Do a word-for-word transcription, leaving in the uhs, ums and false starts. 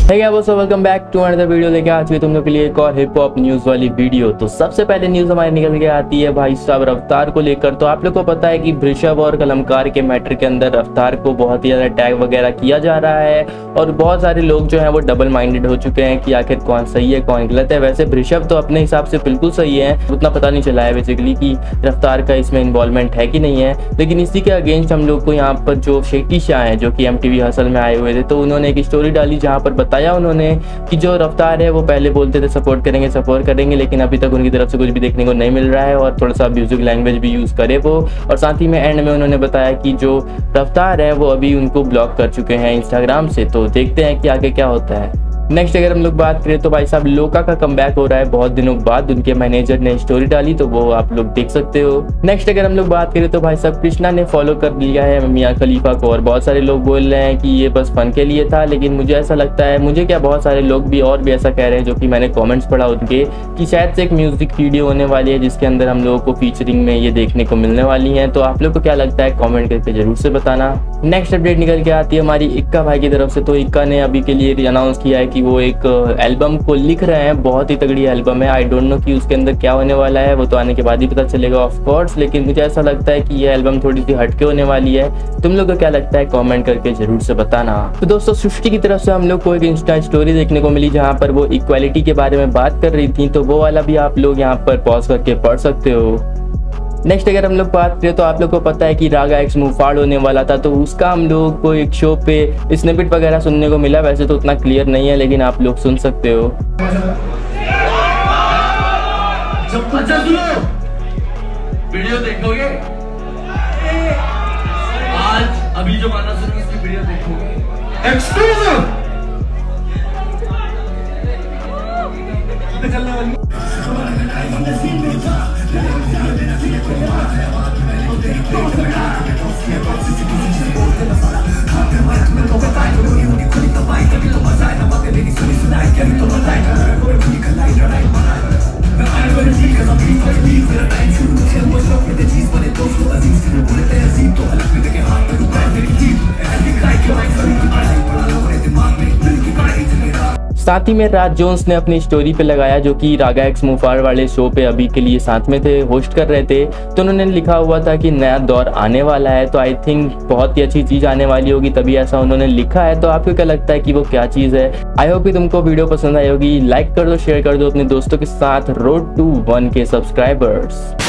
Hey guys what's up, welcome back to another video. लेके आ चुके तुम लोग के लिए एक और हिप हॉप न्यूज़ वाली वीडियो। तो सबसे पहले न्यूज़ हमारे निकल के आती है भाई साहब रफ्तार को लेकर। तो आप लोग को पता है कि वृषभ और कलमकार के मैटर के अंदर रफ्तार को बहुत ही ज़्यादा टैग वगैरह किया जा रहा है और बहुत सारे लोग जो हैं वो डबल माइंडेड हो चुके हैं कि आखिर कौन सही है कौन गलत है। वैसे वृषभ तो अपने हिसाब से बिल्कुल सही है, उतना पता नहीं चला है बेसिकली कि रफ्तार का इसमें इन्वॉल्वमेंट है कि नहीं है। लेकिन इसी के अगेंस्ट हम लोग को यहाँ पर जो शेट्टी शाह हैं जो कि एम टी वी हसल में आए हुए थे, तो उन्होंने एक स्टोरी डाली जहाँ पर बताया उन्होंने कि जो रफ्तार है वो पहले बोलते थे सपोर्ट करेंगे सपोर्ट करेंगे, लेकिन अभी तक उनकी तरफ से कुछ भी देखने को नहीं मिल रहा है और थोड़ा सा म्यूजिक लैंग्वेज भी यूज़ करे वो। और साथ ही में एंड में उन्होंने बताया कि जो रफ्तार है वो अभी उनको ब्लॉक कर चुके हैं इंस्टाग्राम से। तो देखते हैं कि आगे क्या होता है। नेक्स्ट अगर हम लोग बात करें तो भाई साहब लोका का कमबैक हो रहा है बहुत दिनों बाद। उनके मैनेजर ने स्टोरी डाली तो वो आप लोग देख सकते हो। नेक्स्ट अगर हम लोग बात करें तो भाई साहब कृष्णा ने फॉलो कर लिया है मियां खलीफा को और बहुत सारे लोग बोल रहे हैं कि ये बस फन के लिए था, लेकिन मुझे ऐसा लगता है, मुझे क्या बहुत सारे लोग भी और भी ऐसा कह रहे हैं जो कि मैंने कॉमेंट्स पढ़ा उनके, कि शायद से एक म्यूजिक वीडियो होने वाली है जिसके अंदर हम लोगों को फीचरिंग में ये देखने को मिलने वाली है। तो आप लोग को क्या लगता है कॉमेंट करके जरूर से बताना। नेक्स्ट अपडेट निकल के आती है हमारी इक्का भाई की तरफ से। तो इक्का ने अभी के लिए अनाउंस किया है कि वो एक एल्बम को लिख रहे हैं, बहुत ही तगड़ी एल्बम है। आई डोंट नो कि उसके अंदर क्या होने वाला है, वो तो आने के बाद ही पता चलेगा ऑफ कोर्स, लेकिन मुझे ऐसा लगता है कि ये एल्बम थोड़ी सी हटके होने वाली है। तुम लोग को क्या लगता है कमेंट करके जरूर से बताना। तो दोस्तों सृष्टि की तरफ से हम लोग को एक इंस्टा स्टोरी देखने को मिली जहाँ पर वो इक्वालिटी के बारे में बात कर रही थी, तो वो वाला भी आप लोग यहाँ पर पॉज करके पढ़ सकते हो। नेक्स्ट अगर हम लोग बात करें तो आप लोग को पता है कि रागा एक्स मुफाड़ होने वाला था, तो उसका हम लोग को एक शो पे स्निपेट वगैरह सुनने को मिला। वैसे तो उतना क्लियर नहीं है लेकिन आप लोग सुन सकते हो। अच्छा सुनो, वीडियो देखोगे आज, अभी जो गाना सुनोगे इसकी वीडियो देखोगे एक्सक्लूसिव। चलने वाली साथ ही में राज जोन्स ने अपनी स्टोरी पे लगाया जो कि रागा एक्स मुफाड़ वाले शो पे अभी के लिए साथ में थे, होस्ट कर रहे थे। तो उन्होंने लिखा हुआ था कि नया दौर आने वाला है, तो आई थिंक बहुत ही अच्छी चीज़ आने वाली होगी, तभी ऐसा उन्होंने लिखा है। तो आपको क्या लगता है कि वो क्या चीज़ है? आई होप कि तुमको वीडियो पसंद आई होगी। लाइक कर दो, शेयर कर दो अपने दोस्तों के साथ। रोड टू वन के सब्सक्राइबर्स।